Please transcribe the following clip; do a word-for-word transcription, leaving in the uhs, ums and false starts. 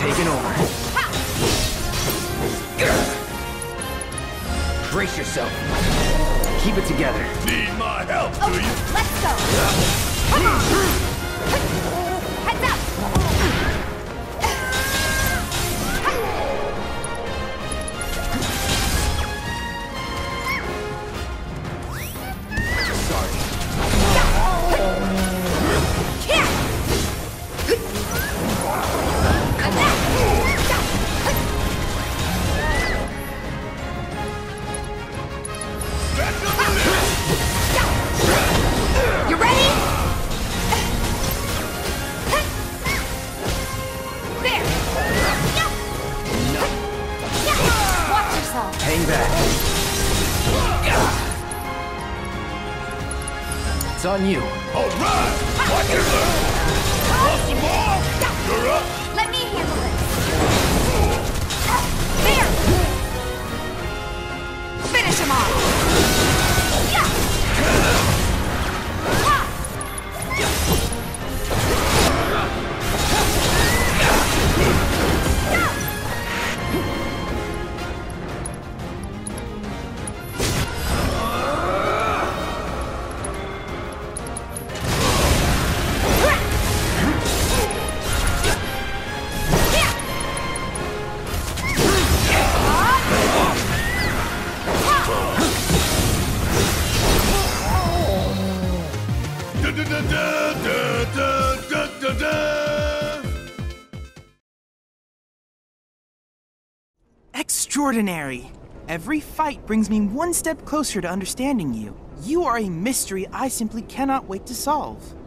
taking over. Brace yourself. Keep it together. Need my help, do Okay, you? let's go. Come on. Heads up. Sorry. You ready? There. Watch yourself. Hang back. It's on you. All right! Watch your look! Want some more? You're up! Let me handle this. There. Finish him off. Yeah. Ha. Da, da, da, da, da, da, da, da. Extraordinary! Every fight brings me one step closer to understanding you. You are a mystery I simply cannot wait to solve.